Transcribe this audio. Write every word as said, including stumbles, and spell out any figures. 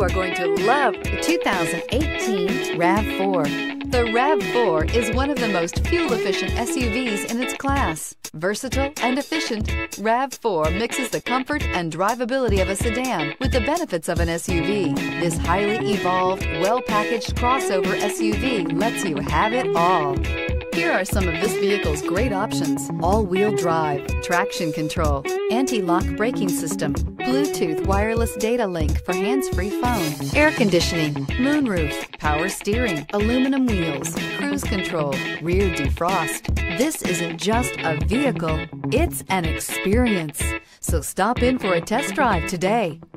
are going to love the two thousand eighteen RAV four. The RAV four is one of the most fuel-efficient S U Vs in its class. Versatile and efficient, RAV four mixes the comfort and drivability of a sedan with the benefits of an S U V. This highly evolved, well-packaged crossover S U V lets you have it all. Here are some of this vehicle's great options: all-wheel drive, traction control, anti-lock braking system, Bluetooth wireless data link for hands-free phone, air conditioning, moonroof, power steering, aluminum wheels, cruise control, rear defrost. This isn't just a vehicle, it's an experience. So stop in for a test drive today.